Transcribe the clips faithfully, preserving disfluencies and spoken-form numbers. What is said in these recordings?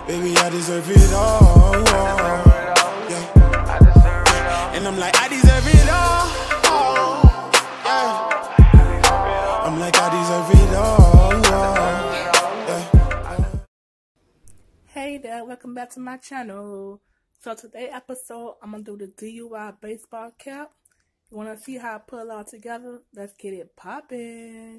Baby, I deserve it all. Yeah. And I'm like, I deserve it all. Yeah. I'm like, I deserve it all. Yeah. Hey there, welcome back to my channel. So today's episode, I'm gonna do the D I Y baseball cap. You wanna see how I put it all together? Let's get it poppin'.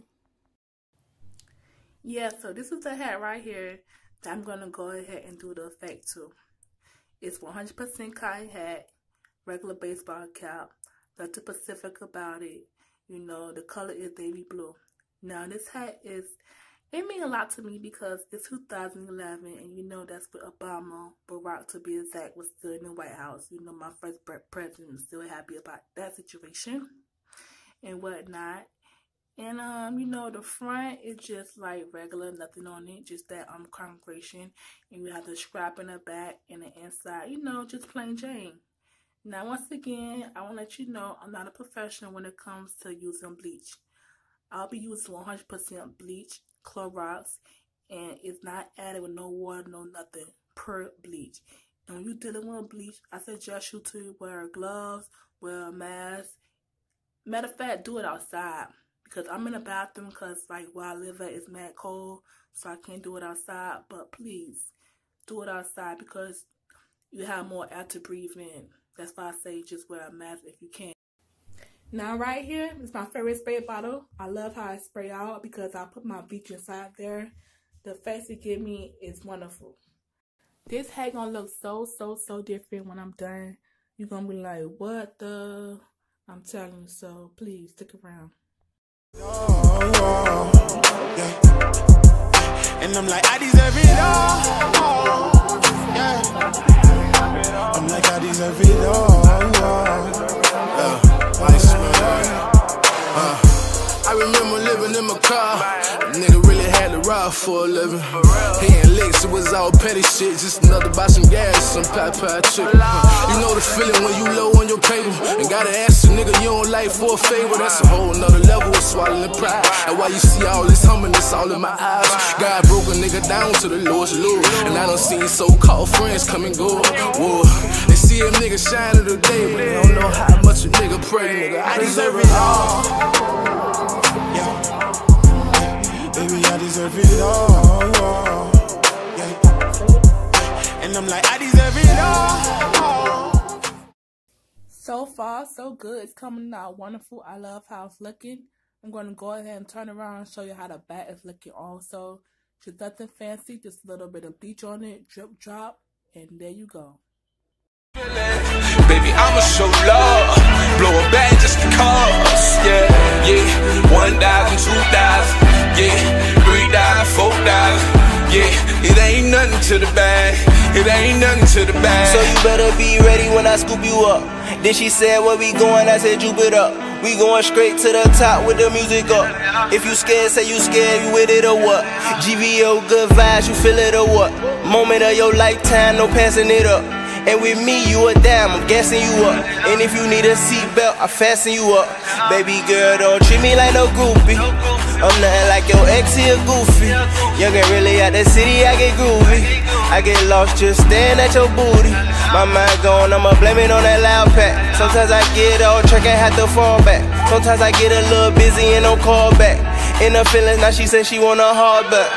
Yeah, so this is the hat right here that I'm gonna go ahead and do the effect to. It's one hundred percent cotton hat, regular baseball cap. Nothing specific about it. You know, the color is navy blue. Now this hat is, it means a lot to me because it's two thousand eleven and you know that's what Obama, Barack to be exact, was still in the White House. You know, my first president was still happy about that situation and whatnot. And, um, you know, the front is just like regular, nothing on it, just that um congregation. And you have the scrap in the back and the inside, you know, just plain Jane. Now, once again, I want to let you know I'm not a professional when it comes to using bleach. I'll be using one hundred percent bleach, Clorox, and it's not added with no water, no nothing, per bleach. And when you're dealing with bleach, I suggest you to wear gloves, wear a mask. Matter of fact, do it outside. Because I'm in the bathroom because, like, where I live at is mad cold, so I can't do it outside. But please, do it outside because you have more air to breathe in. That's why I say just wear a mask if you can. Now, right here is my favorite spray bottle. I love how I spray out because I put my bleach inside there. The effects it give me is wonderful. This hat gonna look so, so, so different when I'm done. You're gonna be like, what the? I'm telling you, so please stick around. Oh, yeah. And I'm like, I deserve it all. Yeah. I'm like, I deserve it all. Yeah. I swear. Uh, I remember living in my car. A nigga really had to rob for a living. He ain't licks, it was all petty shit. Just another buy some gas, some pie pie chicken. You know the feeling when you low on your paper and gotta ask a nigga you don't like for a favor. That's a whole nother level of swallowing pride. And why you see all this humbleness all in my eyes. God broke a nigga down to the lowest low. And I done seen so-called friends come and go. Whoa. They see a nigga shine of the day, but they don't know how much a nigga pray, nigga. I deserve it all. Baby, I deserve it all. Yeah. And I'm like, I deserve it all. So far, so good. It's coming out wonderful. I love how it's looking. I'm going to go ahead and turn around and show you how the back is looking also. Just nothing fancy, just a little bit of bleach on it, drip drop, and there you go. Baby, I'ma show love, blow a bag just because, yeah, yeah, one thousand, two thousand, yeah, three thousand, four thousand, yeah, it ain't nothing to the bag, it ain't nothing to the bag. So you better be ready when I scoop you up. Then she said, where we going? I said, juke it up. We going straight to the top with the music up. If you scared, say you scared, you with it or what? G V O, good vibes, you feel it or what? Moment of your lifetime, no passing it up. And with me, you a dime, I'm gassing you up. And if you need a seatbelt, I fasten you up. Baby girl, don't treat me like no groupie. I'm nothing like your ex, he a goofy. Young and really out the city, I get groovy. I get lost just staring at your booty. My mind gone, I'ma blame it on that loud pack. Sometimes I get all track and have to fall back. Sometimes I get a little busy and don't call back. In her feelings, now she said she want a hard back.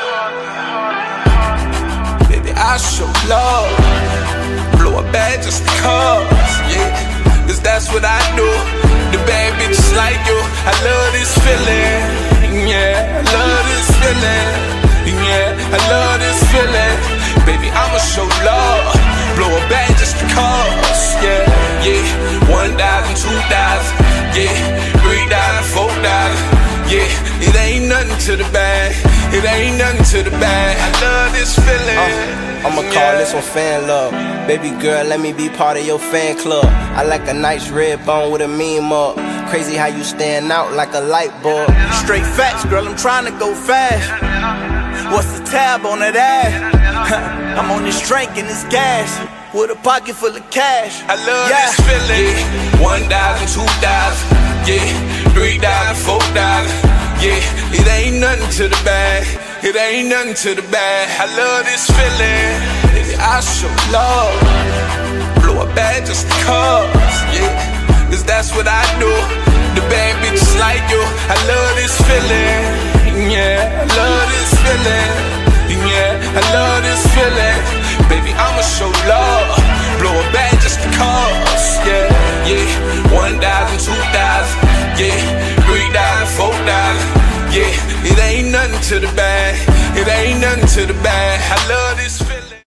Baby, I show love, blow a bag just because, yeah, cause that's what I do. The bad bitches like you, I love this feeling, yeah, I love this feeling, yeah, I love this feeling. Baby, I'ma show love, blow a bag just because, yeah, yeah, one thousand, two thousand, yeah, three thousand, four thousand, yeah, it ain't nothing to the bag, it ain't nothing to the bag. I love this feeling. Uh. I'ma call this one fan love. Baby girl, let me be part of your fan club. I like a nice red bone with a mean mug. Crazy how you stand out like a light bulb. Straight facts, girl, I'm trying to go fast. What's the tab on that ass? I'm on this drink and this gas with a pocket full of cash. I love yeah. this feeling. Yeah. One thousand, two thousand, yeah, three thousand, four thousand, yeah, it ain't nothing to the bag. It ain't nothing to the bag. I love this feeling. I show love. Blow a bag just because, yeah. Cause that's what I do. The bad bitches like you. I love this feeling, yeah. I love this feeling, yeah. I love this feeling. Baby, I'ma show love. Blow a bag just because, yeah, yeah. One thousand, two thousand, yeah. Three thousand, four thousand, yeah. It ain't nothing to the bag. It ain't nothing to the bag. I love this.